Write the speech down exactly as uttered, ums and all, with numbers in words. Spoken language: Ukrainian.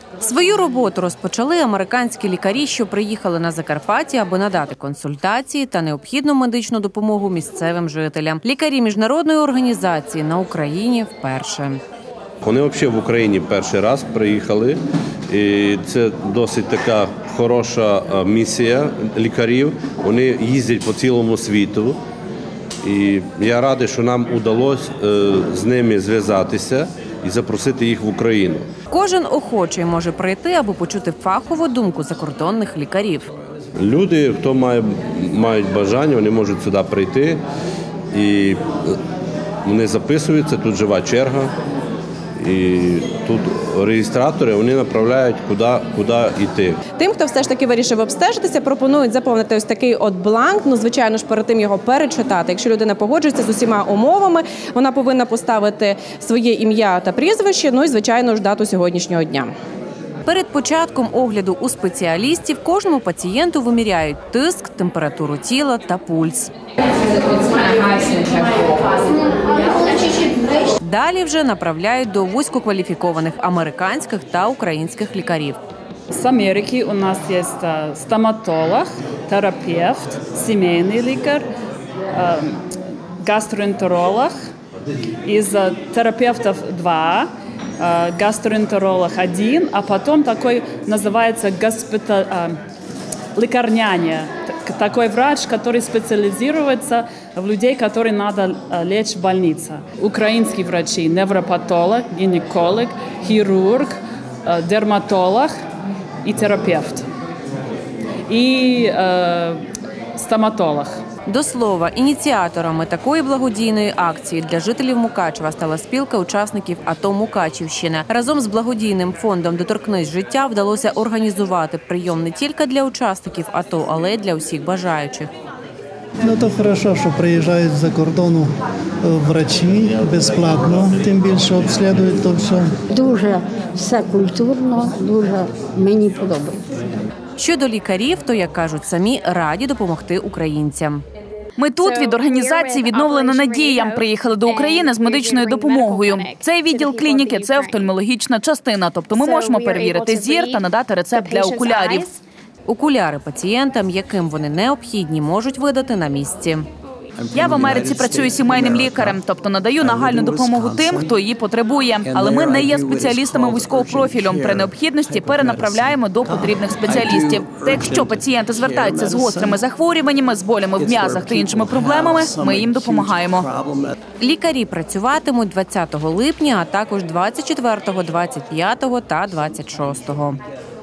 Свою роботу розпочали американські лікарі, що приїхали на Закарпаття, аби надати консультації та необхідну медичну допомогу місцевим жителям. Лікарі міжнародної організації на Україні вперше. Вони взагалі в Україні перший раз приїхали. І це досить така хороша місія лікарів. Вони їздять по цілому світу. І я радий, що нам вдалося з ними зв'язатися і запросити їх в Україну. Кожен охочий може прийти, аби почути фахову думку закордонних лікарів. Люди, хто має, мають бажання, вони можуть сюди прийти. І вони записуються, тут жива черга. І тут реєстратори, вони направляють, куди, куди йти. Тим, хто все ж таки вирішив обстежитися, пропонують заповнити ось такий от бланк. Ну, звичайно ж, перед тим його перечитати. Якщо людина погоджується з усіма умовами, вона повинна поставити своє ім'я та прізвище, ну і, звичайно ж, дату сьогоднішнього дня. Перед початком огляду у спеціалістів кожному пацієнту виміряють тиск, температуру тіла та пульс. Далі вже направляють до вузькокваліфікованих американських та українських лікарів. З Америки у нас є стоматолог, терапевт, сімейний лікар, гастроентеролог. Из терапевтов два, гастроэнтеролог один, а потом такой называется госпиталь, лекарняне, такой врач, который специализируется в людей, которые надо лечь в больнице. Украинские врачи, невропатолог, гинеколог, хирург, дерматолог и терапевт. И э, стоматолог. До слова, ініціаторами такої благодійної акції для жителів Мукачева стала спілка учасників АТО «Мукачівщина». Разом з благодійним фондом «Доторкнись життя» вдалося організувати прийом не тільки для учасників АТО, але й для усіх бажаючих. Ну, то хорошо, що приїжджають з-за кордону врачі безплатно, тим більше обслідують то все. Дуже все культурно, дуже мені подобається. Щодо лікарів, то, як кажуть самі, раді допомогти українцям. Ми тут від організації «Відновлена надія» приїхали до України з медичною допомогою. Цей відділ клініки – це офтальмологічна частина, тобто ми можемо перевірити зір та надати рецепт для окулярів. Окуляри пацієнтам, яким вони необхідні, можуть видати на місці. Я в Америці працюю сімейним лікарем, тобто надаю нагальну допомогу тим, хто її потребує. Але ми не є спеціалістами вузького профілю. При необхідності перенаправляємо до потрібних спеціалістів. Та якщо пацієнти звертаються з гострими захворюваннями, з болями в м'язах та іншими проблемами, ми їм допомагаємо. Лікарі працюватимуть двадцятого липня, а також двадцять четвертого, двадцять п'ятого та двадцять шостого.